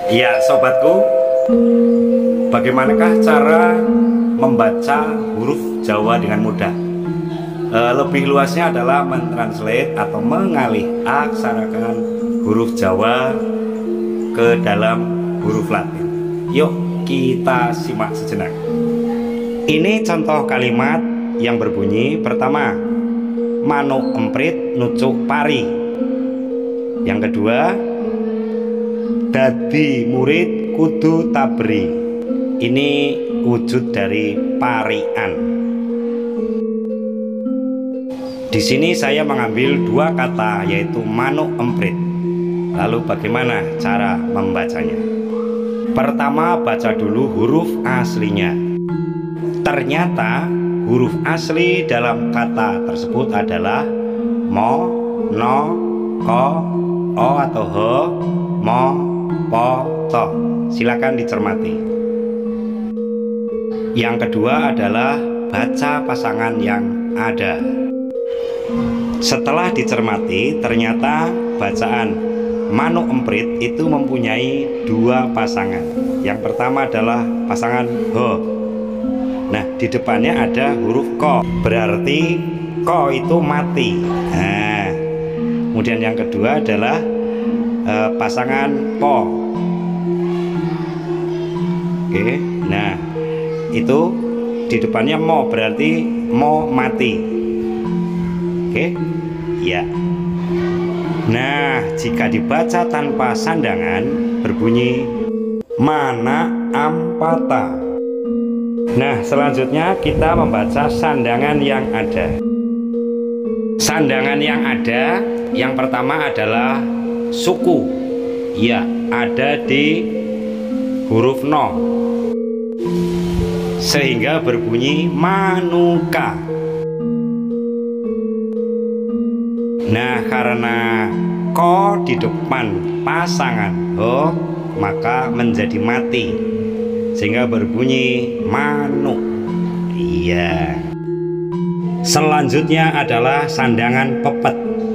Ya, sobatku, bagaimanakah cara membaca huruf Jawa dengan mudah? Lebih luasnya adalah mentranslate atau mengalih aksarakan huruf Jawa ke dalam huruf Latin. Yuk kita simak sejenak. Ini contoh kalimat yang berbunyi pertama, manuk emprit nucuk pari. Yang kedua, dadi murid kudu tabri. Ini wujud dari parian. Di sini saya mengambil dua kata, yaitu manuk emprit. Lalu bagaimana cara membacanya? Pertama, baca dulu huruf aslinya. Ternyata huruf asli dalam kata tersebut adalah mo, no, ko, o atau he, mo, po, to. Silakan dicermati. Yang kedua adalah baca pasangan yang ada. Setelah dicermati, ternyata bacaan manuk emprit itu mempunyai dua pasangan. Yang pertama adalah pasangan ho. Nah, di depannya ada huruf ko, berarti ko itu mati. Nah, kemudian yang kedua adalah pasangan po. Oke, nah itu di depannya mo, berarti mo mati. Oke, ya. Nah, jika dibaca tanpa sandangan berbunyi mana ampata. Nah, selanjutnya kita membaca sandangan yang ada. Sandangan yang ada, yang pertama adalah suku. Ya, ada di huruf no, sehingga berbunyi manuka. Nah, karena ko di depan pasangan ho, maka menjadi mati, sehingga berbunyi manuk. Iya. Selanjutnya adalah sandangan pepet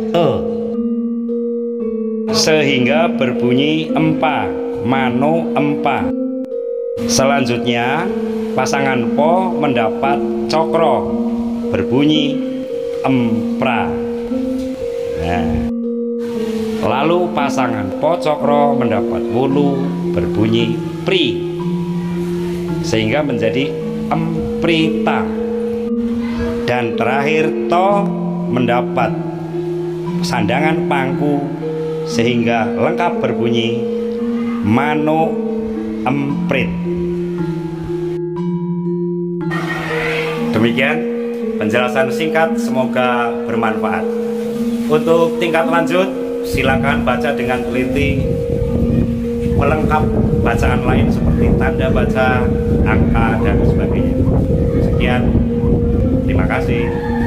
sehingga berbunyi empa, mano empa. Selanjutnya pasangan po mendapat cokro, berbunyi empra. Nah, lalu pasangan po cokro mendapat wulu, berbunyi pri, sehingga menjadi emprita. Dan terakhir to mendapat sandangan pangku, sehingga lengkap berbunyi mano emprit. Demikian penjelasan singkat, semoga bermanfaat. Untuk tingkat lanjut, silakan baca dengan teliti, melengkap bacaan lain seperti tanda baca, angka, dan sebagainya. Sekian, terima kasih.